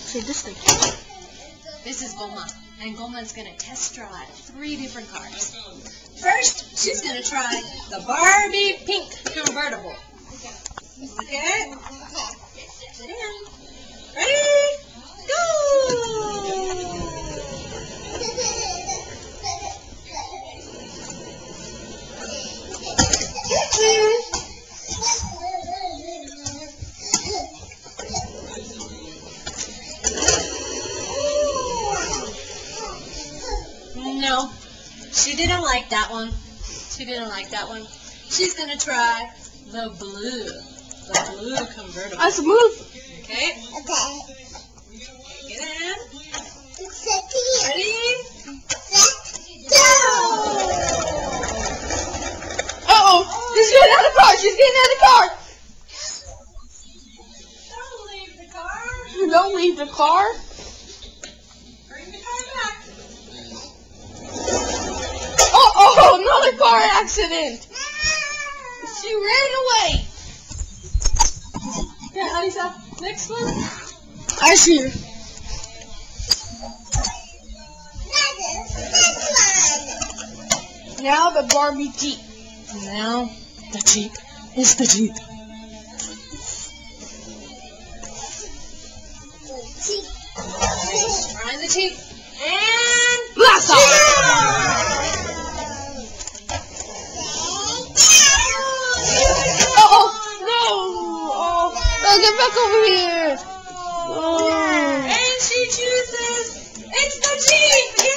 Say this thing. This is Goma, and Goma's gonna test drive 3 different cars. First, she's gonna try the Barbie pink convertible. Okay? Sit in. Ready? Go! No, she didn't like that one. She didn't like that one. She's gonna try the blue convertible. Let's move. Okay? Okay. Get in. Ready? Ready? Go! Uh-oh. She's getting out of the car. She's getting out of the car. Don't leave the car. Don't leave the car. Bring the car back. Oh, another car accident. She ran away. Okay, Alisa, next one. I see her. Now the Barbie Jeep. Now, the Jeep is the Jeep. Trying the Jeep. And Blast off. Uh-oh. No. Oh, get back over here. Oh. And she chooses, it's the Jeep!